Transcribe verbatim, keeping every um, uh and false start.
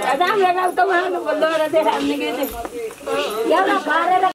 राम्रो खालको मार्नु पर्दो रहेछ हामीले के चाहिँ एउटा पारेर